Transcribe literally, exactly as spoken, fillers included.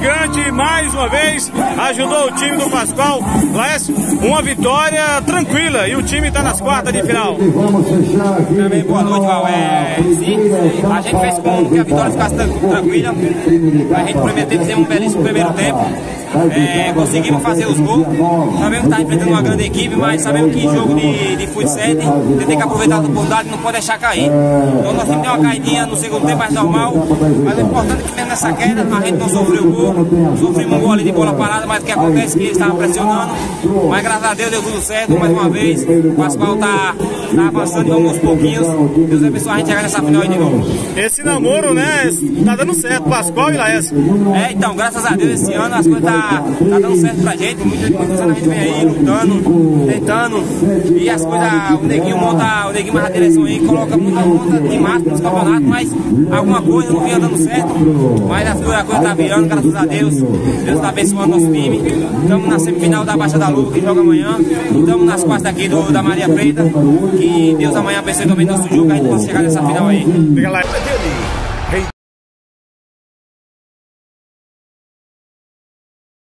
gigante mais uma vez ajudou o time do Pascoal. Laércio, uma vitória tranquila e o time está nas quartas de final. Também boa noite, Val. É, sim, a gente fez com que a vitória ficasse tranquila. A gente prometeu fazer um belíssimo primeiro tempo. É, conseguimos fazer os gols. Sabemos que está enfrentando uma grande equipe, mas sabemos que em jogo de, de futsal você tem que aproveitar a oportunidade e não pode deixar cair. Então nós temos que ter uma caidinha no segundo tempo mais normal, mas o importante é que mesmo nessa queda a gente não sofreu gol. Sofrimos um gol ali de bola parada, mas o que acontece é que eles estavam pressionando. Mas graças a Deus deu tudo certo mais uma vez. O Pascoal está tá avançando, vamos aos pouquinhos. Deus abençoe a gente chegar nessa final aí de novo. Esse namoro, né, tá dando certo, Pascoal e Laércio. É, então, graças a Deus esse ano as coisas tá Tá, tá dando certo pra gente, muitos muitos anos a gente vem aí lutando, tentando, e as coisas, o neguinho monta, o neguinho mais a direção aí, coloca muita monta de máximo nos campeonatos, mas alguma coisa não vinha dando certo, mas a coisa, a coisa tá virando, graças a Deus, Deus tá abençoando nosso time, estamos na semifinal da Baixa da Luva, que joga amanhã, estamos nas quartas aqui do, da Maria Preta, que Deus amanhã abençoe também nosso jogo, que a gente possa chegar nessa final aí.